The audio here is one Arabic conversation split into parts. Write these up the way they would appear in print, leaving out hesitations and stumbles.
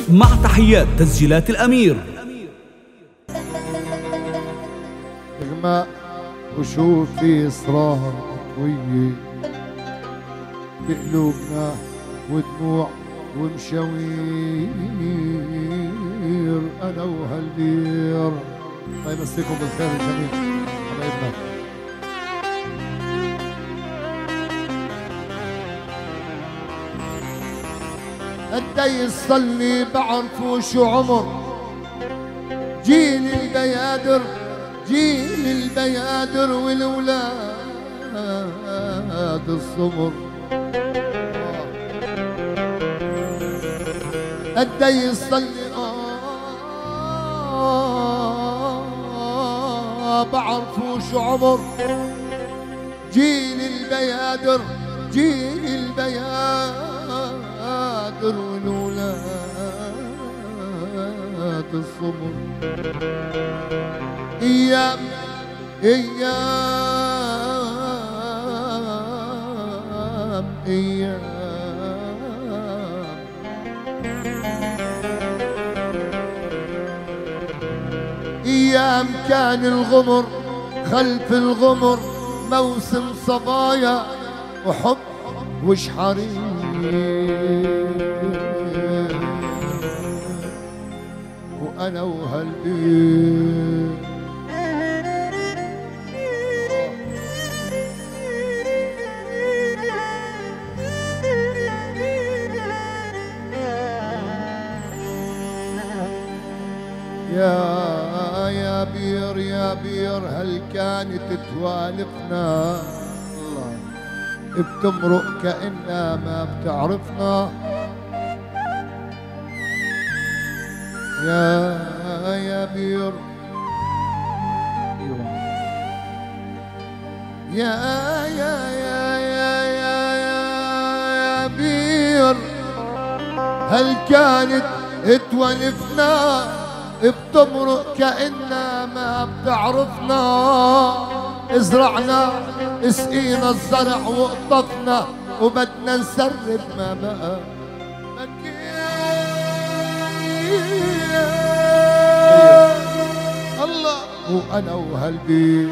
مع تحيات تسجيلات الأمير. اغماء وشوفي إصرار قوية بقلوبنا ودموع ومشاوير أنا وهالبير. الله يمسيكم بالخير الجميع حبايبنا. قدي يصلي بعرفو شو عمر جيل البيادر، جيل البيادر والولاد الصمر. قدي يصلي بعرفو شو عمر جيل البيادر، جيل البيادر والولاد الصمر. ايام ايام ايام ايام كان الغمر خلف الغمر موسم صبايا وحب وشحرير، وانا وهالبيت يا بير يا بير هل كانت توالفنا الله بتمرق كأنها ما بتعرفنا. يا بير يا بير هل كانت توالفنا بتمرق كأنها ما بتعرفنا. ازرعنا اسقينا الزرع وقطفنا وبدنا نسرب ما بقى. الله وانا وهالبيت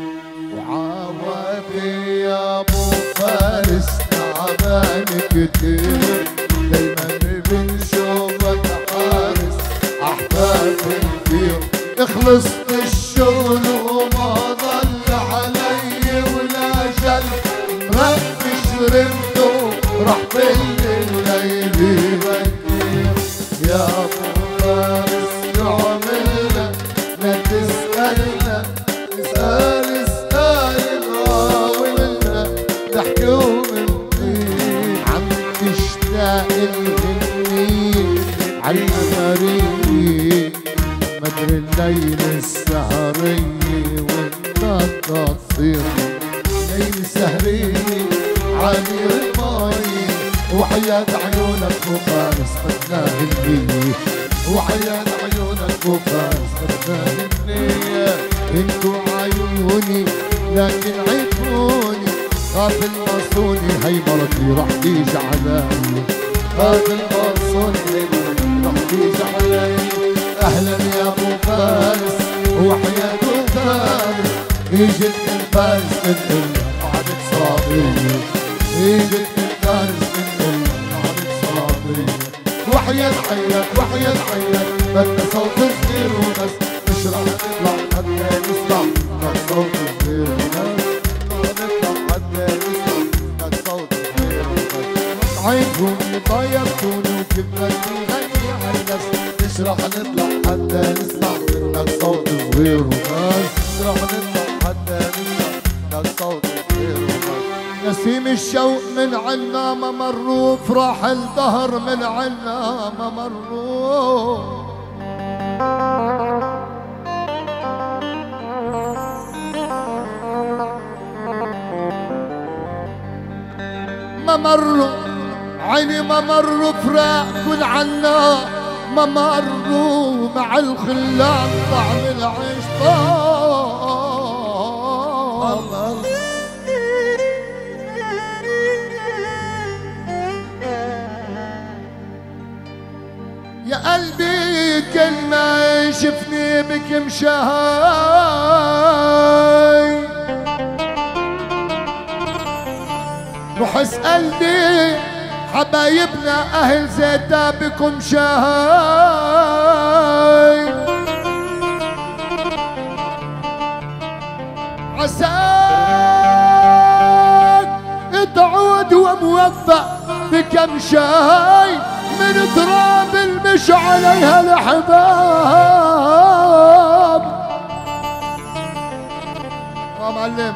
وعوافي يا ابو فارس تعبان كتير دايما بنشوفك حارس احباب البير. خلصت الشغل وما ضل علي ولا جل رب شربته راح بالليل بكير. يا ابو فارس شو عملنا لا تسألنا اسأل غاولنا نحكي ومنطير عم تشتاق الهنية عالقمرية مدري الليل السهرية والنهضة تصير ليل سهرية عامر الماية وحياة عيونك وفارس بدنا هالنية وحياة عيونك وفارس بدنا هالنية. انتو عيوني لكن عيبوني خاف المصوني هي مرتي رح تيجي علي خاف المصوني رح تيجي علي. اهلا يا ابو فارس وحياة فارس اجت من فارس من قعدت صابرية اجت من فارس من قعدت صابرية. وحياة حياة وحياة حياة بدنا صوت صغير وبس مش رح نطلع حتى نسمع بدنا صوت صغير وبس نطلع حتى نسمع بدنا صوت صغير وبس. عيبوني طيبتوني وكيف بدي غني عالناس مش رح نطلع حتى نسمع بدنا صوت صغير وبس رح نطلع حتى نسمع بدنا صوت صغير وبس. نسيم الشوق من عنا ممروا فرح الدهر من عنا ممروا. ممروا عيني ممروا فراق كل عنا ممروا مع الخلان طعم العيش طال. يا قلبي كل ما يشوفني بك مشاي روح اسألني حبايبنا أهل زيتا بكم شاي عساك تعود وموفق بكم شاي من تراب المش عليها الأحباب يا معلم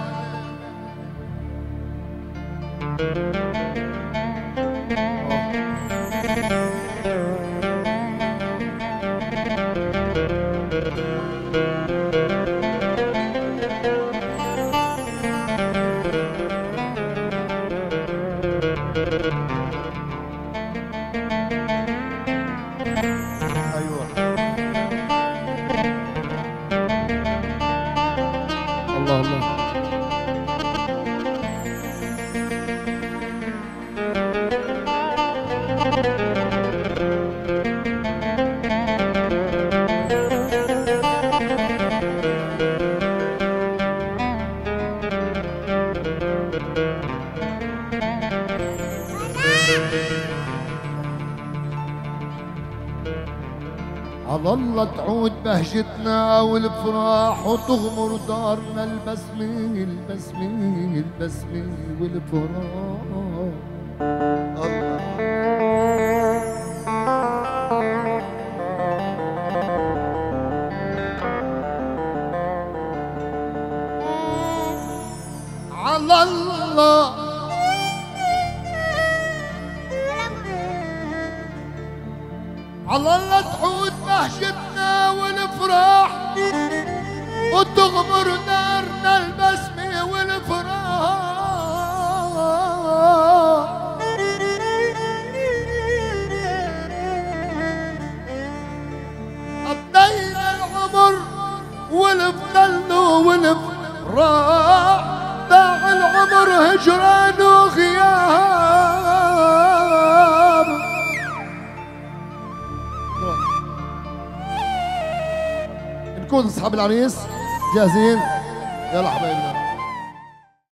ايوه الله الله على الله تعود بهجتنا والفراح وتغمر دارنا البسمة البسمة البسمة والفراح على الله على الله تعود بهجتنا والفراح وتغمر دارنا البسمة والفراح قضينا العمر والفضل والفراح باع العمر هجران وغياب نكون اصحاب العريس جاهزين؟ يلا حبايبنا